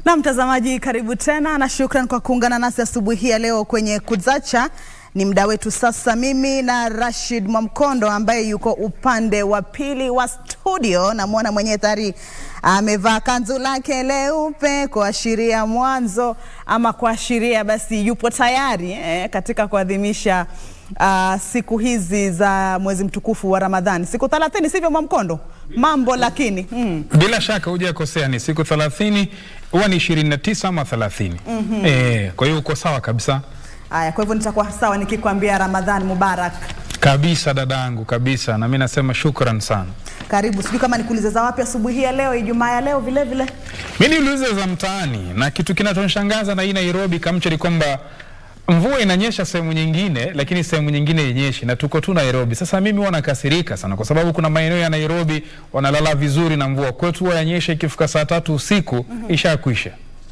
Na mtazamaji, karibu tena na shukran kwa kuungana nasi asubuhi ya leo kwenye Kuzacha. Ni muda wetu sasa, mimi na Rashid Mwamkondo ambaye yuko upande wa pili wa studio, na muona mwenye tayari amevaa kanzu lake leupe kuashiria mwanzo ama kuashiria basi yupo tayari katika kuadhimisha siku hizi za mwezi mtukufu wa Ramadhani. Siku 30 sivyo Mwamkondo? Mambo lakini bila shaka hujakosea, ni siku 30, huwa ni 29 ama 30. Kwa hiyo uko sawa kabisa. Haya, kwa hivyo nitakuwa sawa nikikwambia Ramadhani Mubarak. Kabisa dadangu, kabisa. Na mimi nasema shukran sana. Karibu. Sijui kama nikuulize za wapi asubuhi ya leo, Ijumaa ya leo vile vile. Mimi niulize za mtaani, na kitu kinachonishangaza na hii Nairobi kamche ni kwamba mvua inanyesha sehemu nyingine lakini sehemu nyingine yenyeshi, na tuko tu Nairobi. Sasa mimi huwa nakasirika sana kwa sababu kuna maeneo ya Nairobi wanalala vizuri na mvua. Kwetu huwa yanyesha ikifika saa 3 usiku ishakwisha.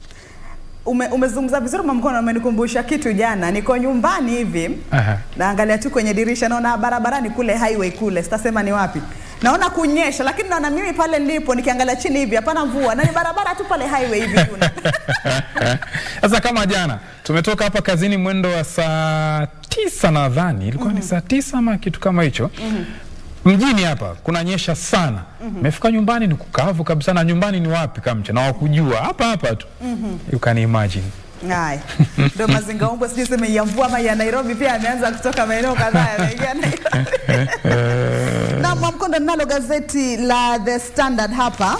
Umezungumza vizuri Mwamkondo, umenikumbusha kitu jana. Niko nyumbani hivi, naangalia tu kwenye dirisha, naona barabarani kule highway kule, sitasema ni wapi. Naona kunyesha, lakini naona mimi pale nilipo nikiangalia chini hivi hapana mvua, na ni barabara tu pale highway hivi kuna. Sasa kama jana tumetoka hapa kazini mwendo wa saa 9 nadhani, ilikuwa ni saa 9 ama kitu kama hicho. Mjini hapa kunanyesha sana. Mefika nyumbani ni kukavu kabisa, na nyumbani ni wapi kamche na wakujua hapa tu. You can imagine. Hai. Ndio mazingaombwe sijui sema ya mvua ama ya Nairobi pia ameanza kutoka maeneo kadhaa yanaingia Nairobi. Na Mwamkondo, nalo gazeti la The Standard hapa,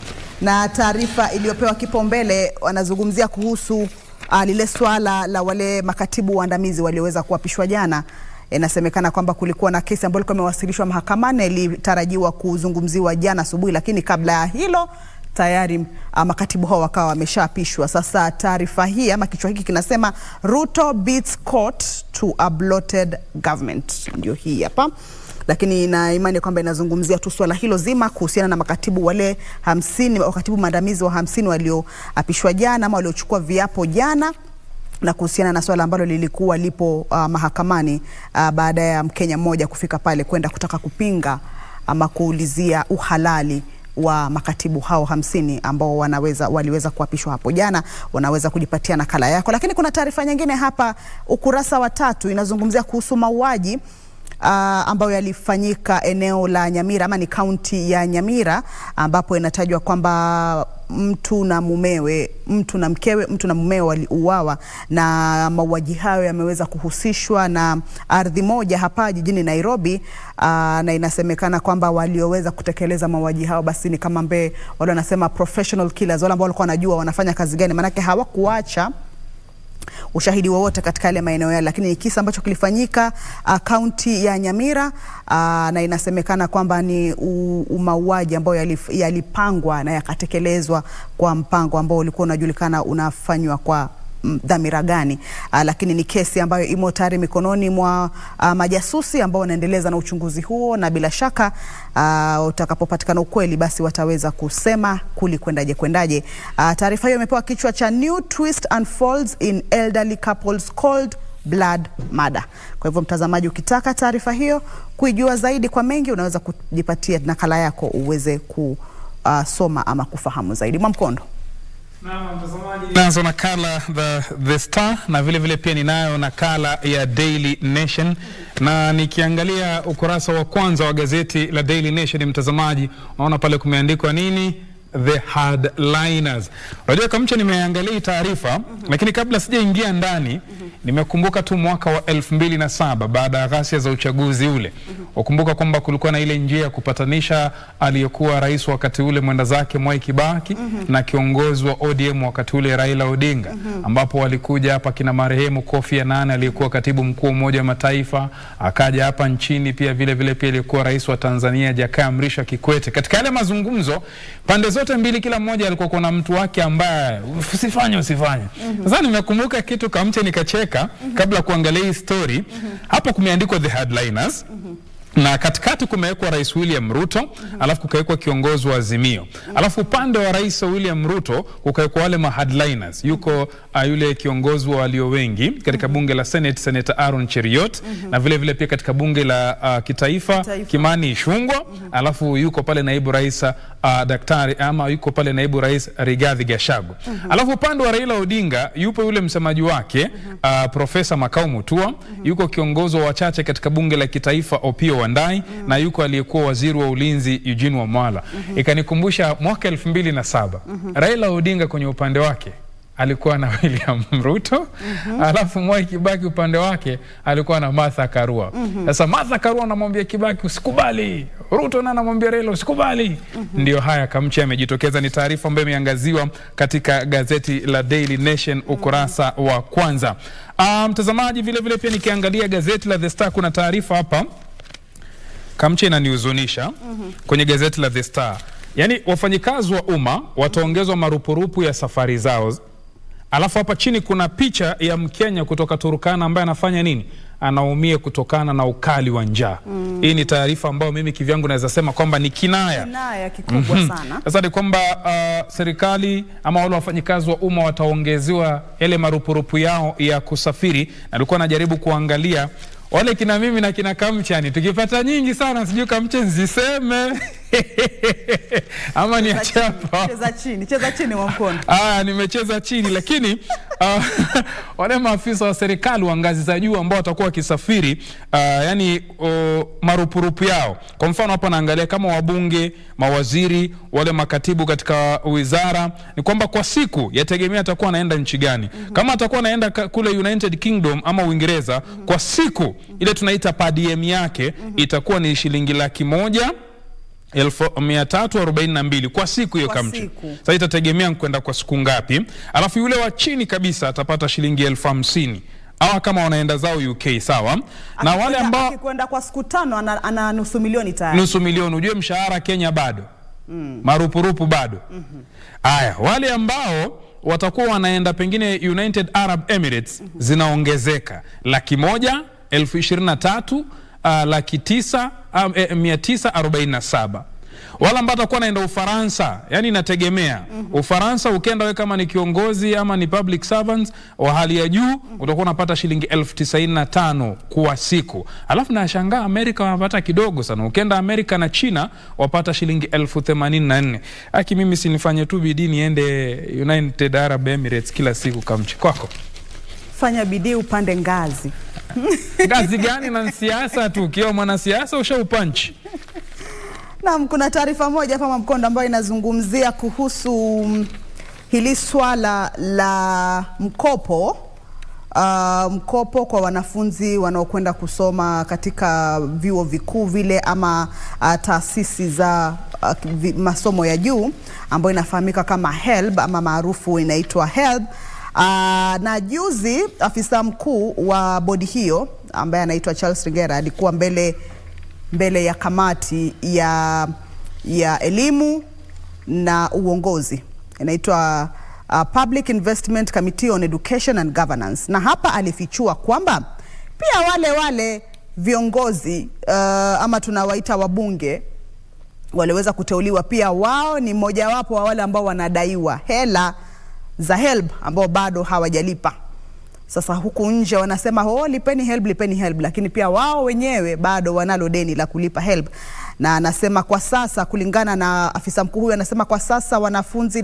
na taarifa iliyopewa kipaumbele wanazungumzia kuhusu lile swala la wale makatibu waandamizi walioweza kuapishwa jana. Inasemekana kwamba kulikuwa na kesi ambayo ilikuwa imewasilishwa mahakamani, ilitarajiwa kuzungumziwa jana asubuhi, lakini kabla ya hilo tayari makatibu hao wakawa wameshaapishwa. Sasa taarifa hii ama kichwa hiki kinasema Ruto beats court to a bloated government. Ndio hii hapa. Lakini na imani kwamba inazungumzia tu swala hilo zima kuhusiana na makatibu wale 50, makatibu maandamizi wa 50 walioapishwa jana ama waliochukua viapo jana, na kuhusiana na swala ambalo lilikuwa lipo mahakamani baada ya Mkenya mmoja kufika pale kwenda kutaka kupinga ama kuulizia uhalali wa makatibu hao 50 ambao waliweza kuapishwa hapo jana. Wanaweza kujipatia nakala yako. Lakini kuna taarifa nyingine hapa ukurasa wa 3 inazungumzia kuhusu mauaji ambayo yalifanyika eneo la Nyamira ama ni kaunti ya Nyamira, ambapo inatajwa kwamba mtu na mumewe, mtu na mkewe, mtu na mumewe waliuawa, na mauaji hayo yameweza kuhusishwa na ardhi moja hapa jijini Nairobi. Na inasemekana kwamba walioweza kutekeleza mauaji hao basi ni kama wale wanasema professional killers, wale ambao walikuwa wanajua wanafanya kazi gani, maana hawakuacha ushahidi wowote katika yale maeneo yale. Lakini ni kisa ambacho kilifanyika kaunti ya Nyamira, na inasemekana kwamba ni mauaji ambayo yalipangwa na yakatekelezwa kwa mpango ambao ulikuwa unajulikana unafanywa kwa dhamira gani. Lakini ni kesi ambayo imo tayari mikononi mwa majasusi ambao wanaendeleza na uchunguzi huo, na bila shaka utakapopatikana ukweli basi wataweza kusema kwendaje. Taarifa hiyo imepewa kichwa cha New Twist Unfolds in Elderly Couples Cold Blood Murder. Kwa hivyo mtazamaji, ukitaka taarifa hiyo kuijua zaidi kwa mengi, unaweza kujipatia nakala yako uweze kusoma ama kufahamu zaidi. Mwamkondo. Na mtazamaji, nazo nakala The Star, na vile vile pia ninayo nakala ya Daily Nation, na nikiangalia ukurasa wa kwanza wa gazeti la Daily Nation, mtazamaji, unaona pale kumeandikwa nini? The Headliners. Unajua kamcha nimeangalia taarifa, lakini kabla sijaingia ndani nimekumbuka tu mwaka wa 2007 baada ya ghasia za uchaguzi ule. Ukumbuka kwamba kulikuwa na ile njia ya kupatanisha aliyekuwa rais wakati ule mwenda zake Mwai Kibaki na kiongozi wa ODM wakati ule Raila Odinga, ambapo walikuja hapa kina marehemu Kofi Annan aliyekuwa katibu mkuu wa Umoja wa Mataifa, akaja hapa nchini pia vile vile pia aliyekuwa rais wa Tanzania Jakaya Mrisho Kikwete. Katika yale mazungumzo pande zote mbili kila mmoja alikuwa kuna mtu wake ambaye usifanye. Sasa nimekumbuka kitu kamche nikacheka kabla kuangalia hii story. Hapo kumeandikwa The Headliners. Na katikati kumewekwa Rais William Ruto, alafu kukawekwa kiongozi wa Azimio. Alafu upande wa Rais William Ruto kukawekwa wale headliners. Yuko yule kiongozi wa walio wengi katika bunge la Senate, Senator Aaron Cheriot, na vile vile pia katika bunge la kitaifa Kimani Ichung'wah. Alafu yuko pale naibu rais yuko pale naibu rais Rigathi Gachagua. Alafu upande wa Raila Odinga yupo yule msemaji wake Profesa Makau Mutua, yuko kiongozi wa wachache katika bunge la kitaifa Opiyo Wandayi, na yuko aliyekuwa waziri wa ulinzi Eugene Wamalwa. Ikanikumbusha mwaka 2007 Raila Odinga kwenye upande wake alikuwa na William Ruto, alafu Mwai Kibaki upande wake alikuwa na Martha Karua. Sasa Martha Karua anamwambia Kibaki usikubali, Ruto na anamwambia Raila usikubali. Ndio haya kamchi yamejitokeza. Ni taarifa ambayo imeangaziwa katika gazeti la Daily Nation ukurasa wa kwanza. Mtazamaji, vile vile pia nikiangalia gazeti la The Star kuna taarifa hapa kamchi inanihuzunisha kwenye gazeti la The Star. Yani wafanyikazi wa umma wataongezwa marupurupu ya safari zao. Alafu hapa chini kuna picha ya Mkenya kutoka Turkana ambaye anafanya nini? Anaumia kutokana na ukali wa njaa. Hii ni taarifa ambayo mimi kivyangu naweza sema kwamba ni kinaya. Kinaya kikubwa sana. Sasa ni kwamba serikali ama wale wafanyikazi wa umma wataongezewa yale marupurupu yao ya kusafiri, na nilikuwa najaribu kuangalia wale kina mimi na kina Kamchani tukipata nyingi sana, sijui Kamche nziseme ama ni achapa. Cheza chini wa mkono. Nimecheza chini, lakini wale maafisa wa serikali wa ngazi za juu ambao watakuwa wakisafiri yani marupurupu yao. Kwa mfano hapa naangalia kama wabunge, mawaziri, wale makatibu katika wizara, ni kwamba kwa siku yategemea atakuwa anaenda nchi gani. Kama atakuwa anaenda kule United Kingdom ama Uingereza, kwa siku ile tunaita per diem yake itakuwa ni shilingi 1,342 kwa siku hiyo kamchi. Sasa itategemea kwenda kwa siku ngapi. Alafu yule wa chini kabisa atapata shilingi 50,000. Hawa kama wanaenda zao UK, sawa? Na wale ambao akikwenda kwa siku 5 ana nusu milioni tayari. Nusu milioni, ujue mshahara Kenya bado. Marupurupu bado. Haya, wale ambao watakuwa wanaenda pengine United Arab Emirates zinaongezeka 100,000, 23,000, 947. Wala ambao atakuwa naenda Ufaransa, yani inategemea. Ufaransa ukienda wewe kama ni kiongozi ama ni public servants wa hali ya juu, utakuwa unapata shilingi 95,000 kwa siku. Alafu nashangaa Amerika wanapata kidogo sana. Ukienda Amerika na China wapata shilingi 84,000. Aki mimi sinifanye tu bidii niende United Arab Emirates kila siku kamchi kwako. Fanya bidii upande ngazi. Ngazi gani? Na siasa tu, kio mwanasiasa ushaupanchi. Naam, kuna taarifa moja hapa Mkondo ambayo inazungumzia kuhusu hili swala la mkopo kwa wanafunzi wanaokwenda kusoma katika vyuo vikuu vile ama taasisi za masomo ya juu ambayo inafahamika kama HELB ama maarufu inaitwa HELB. Na juzi afisa mkuu wa bodi hiyo ambaye anaitwa Charles Rigera alikuwa mbele ya kamati ya elimu na uongozi, inaitwa Public Investment Committee on Education and Governance, na hapa alifichua kwamba pia wale viongozi ama tunawaita wabunge waliweza kuteuliwa, pia wao ni mmoja wapo wa wale ambao wanadaiwa hela za HELB ambao bado hawajalipa. Sasa huku nje wanasema lipeni HELB, lakini pia wao wenyewe bado wanalo deni la kulipa HELB. Na anasema kwa sasa, kulingana na afisa mkuu huyu, anasema kwa sasa wanafunzi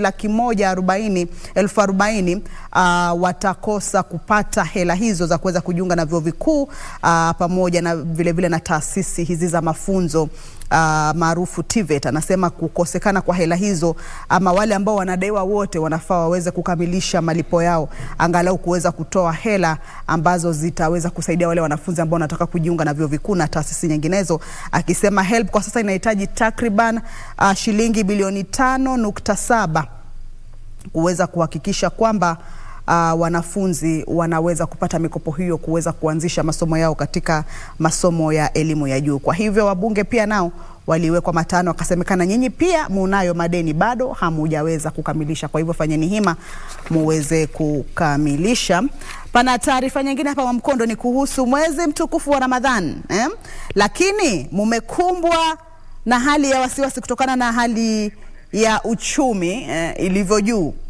140,000 watakosa kupata hela hizo za kuweza kujiunga na vyuo vikuu pamoja na vile vile na taasisi hizi za mafunzo maarufu TVET. Anasema kukosekana kwa hela hizo, ama wale ambao wanadaiwa wote wanafaa waweze kukamilisha malipo yao, angalau kuweza kutoa hela ambazo zitaweza kusaidia wale wanafunzi ambao wanataka kujiunga na vyuo vikuu na taasisi nyinginezo. Akisema HELB kwa sasa inahitaji takriban shilingi bilioni 5.7 kuweza kuhakikisha kwamba wanafunzi wanaweza kupata mikopo hiyo kuweza kuanzisha masomo yao katika masomo ya elimu ya juu. Kwa hivyo wabunge pia nao waliwekwa matano, wakasemekana nyinyi pia munayo madeni bado hamujaweza kukamilisha, kwa hivyo fanyeni hima muweze kukamilisha. Pana taarifa nyingine hapa Mwamkondo ni kuhusu mwezi mtukufu wa Ramadhan, lakini mumekumbwa na hali ya wasiwasi kutokana na hali ya uchumi ilivyo juu.